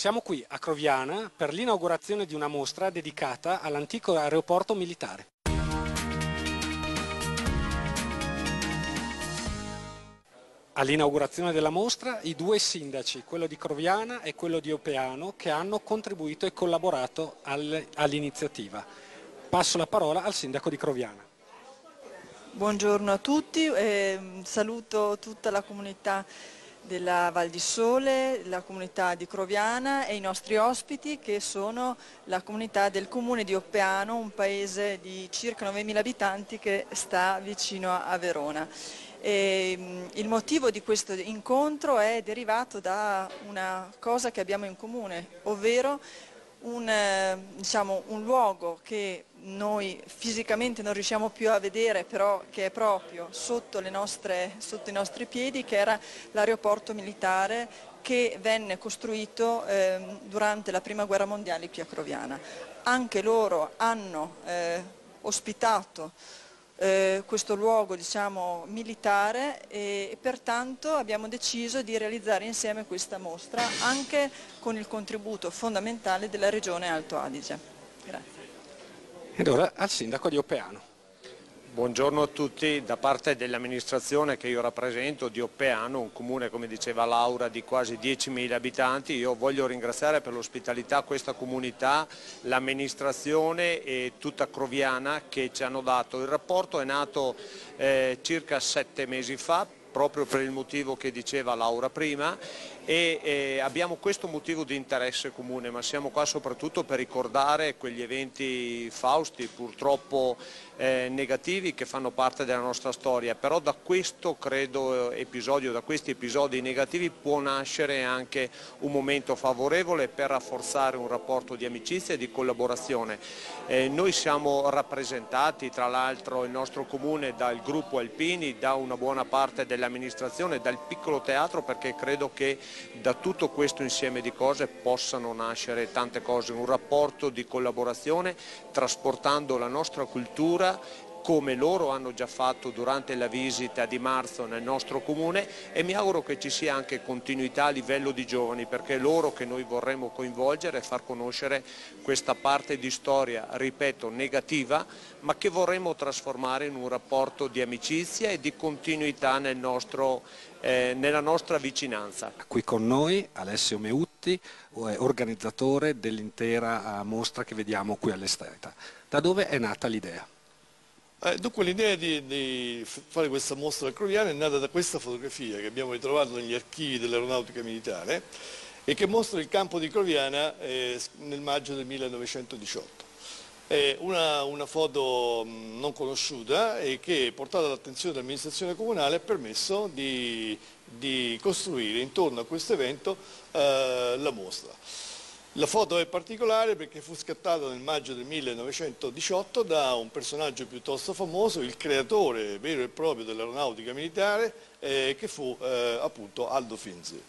Siamo qui a Croviana per l'inaugurazione di una mostra dedicata all'antico aeroporto militare. All'inaugurazione della mostra i due sindaci, quello di Croviana e quello di Oppeano, che hanno contribuito e collaborato all'iniziativa. Passo la parola al sindaco di Croviana. Buongiorno a tutti, saluto tutta la comunità della Val di Sole, la comunità di Croviana e i nostri ospiti che sono la comunità del comune di Oppeano, un paese di circa 9.000 abitanti che sta vicino a Verona. Il motivo di questo incontro è derivato da una cosa che abbiamo in comune, ovvero un luogo che noi fisicamente non riusciamo più a vedere, però che è proprio sotto i nostri piedi, che era l'aeroporto militare che venne costruito durante la Prima Guerra Mondiale qui a Croviana. Anche loro hanno ospitato questo luogo militare e pertanto abbiamo deciso di realizzare insieme questa mostra anche con il contributo fondamentale della Regione Alto Adige. Grazie. Ed ora al sindaco di Oppeano. Buongiorno a tutti, da parte dell'amministrazione che io rappresento di Oppeano, un comune, come diceva Laura, di quasi 10.000 abitanti. Io voglio ringraziare per l'ospitalità questa comunità, l'amministrazione e tutta Croviana che ci hanno dato. Il rapporto è nato circa 7 mesi fa, proprio per il motivo che diceva Laura prima, e abbiamo questo motivo di interesse comune, ma siamo qua soprattutto per ricordare quegli eventi fausti, purtroppo negativi, che fanno parte della nostra storia. Però da questo da questi episodi negativi può nascere anche un momento favorevole per rafforzare un rapporto di amicizia e di collaborazione. Noi siamo rappresentati, tra l'altro, il nostro comune dal gruppo Alpini, da una buona parte dell'amministrazione, dal piccolo teatro, perché credo che da tutto questo insieme di cose possano nascere tante cose, un rapporto di collaborazione trasportando la nostra cultura come loro hanno già fatto durante la visita di marzo nel nostro comune, e mi auguro che ci sia anche continuità a livello di giovani, perché è loro che noi vorremmo coinvolgere e far conoscere questa parte di storia, ripeto, negativa, ma che vorremmo trasformare in un rapporto di amicizia e di continuità nella nostra vicinanza. Qui con noi Alessio Meutti, organizzatore dell'intera mostra che vediamo qui all'esterna. Da dove è nata l'idea? Dunque l'idea di fare questa mostra a Croviana è nata da questa fotografia che abbiamo ritrovato negli archivi dell'Aeronautica Militare e che mostra il campo di Croviana nel maggio del 1918. È una foto non conosciuta e che, portata all'attenzione dell'amministrazione comunale, ha permesso di costruire intorno a questo evento la mostra. La foto è particolare perché fu scattata nel maggio del 1918 da un personaggio piuttosto famoso, il creatore vero e proprio dell'aeronautica militare, che fu appunto Aldo Finzi.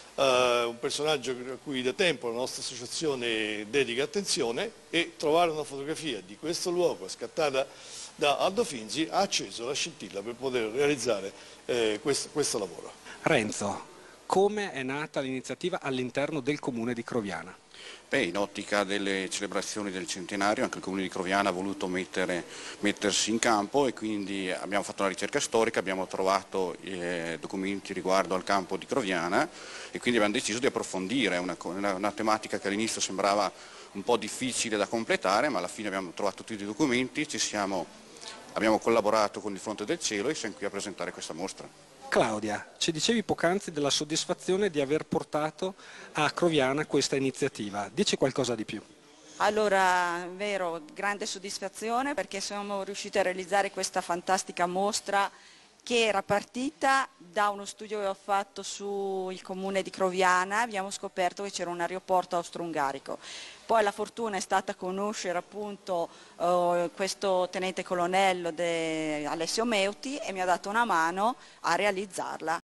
Un personaggio a cui da tempo la nostra associazione dedica attenzione, e trovare una fotografia di questo luogo scattata da Aldo Finzi ha acceso la scintilla per poter realizzare questo lavoro. Renzo, come è nata l'iniziativa all'interno del comune di Croviana? In ottica delle celebrazioni del centenario anche il Comune di Croviana ha voluto mettersi in campo, e quindi abbiamo fatto una ricerca storica, abbiamo trovato documenti riguardo al campo di Croviana e quindi abbiamo deciso di approfondire una tematica che all'inizio sembrava un po' difficile da completare, ma alla fine abbiamo trovato tutti i documenti, abbiamo collaborato con il Fronte del Cielo e siamo qui a presentare questa mostra. Claudia, ci dicevi poc'anzi della soddisfazione di aver portato a Croviana questa iniziativa. Dici qualcosa di più. Allora, vero, grande soddisfazione perché siamo riusciti a realizzare questa fantastica mostra che era partita da uno studio che ho fatto sul comune di Croviana. Abbiamo scoperto che c'era un aeroporto austro-ungarico. Poi la fortuna è stata conoscere appunto questo tenente colonnello Alessio Meutti, e mi ha dato una mano a realizzarla.